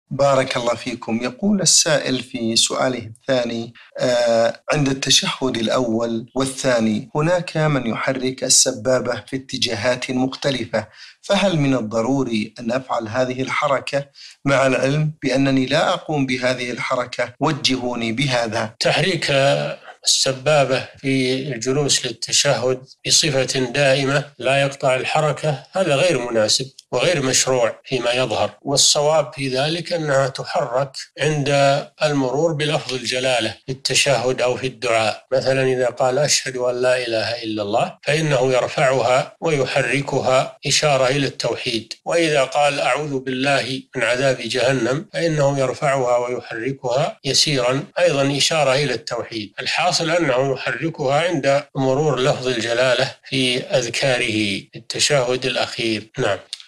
بارك الله فيكم. يقول السائل في سؤاله الثاني: عند التشهد الأول والثاني هناك من يحرك السبابة في اتجاهات مختلفة، فهل من الضروري أن أفعل هذه الحركة مع العلم بأنني لا أقوم بهذه الحركة؟ وجهوني بهذا. تحريك السبابة في الجلوس للتشهد بصفة دائمة لا يقطع الحركة هذا غير مناسب وغير مشروع فيما يظهر، والصواب في ذلك أنها تحرك عند المرور بلفظ الجلالة في التشهد أو في الدعاء. مثلا إذا قال أشهد أن لا إله إلا الله فإنه يرفعها ويحركها إشارة إلى التوحيد، وإذا قال أعوذ بالله من عذاب جهنم فإنه يرفعها ويحركها يسيرا أيضا إشارة إلى التوحيد. الحاصل أنه يحركها عند مرور لفظ الجلالة في أذكاره التشهد الأخير. نعم.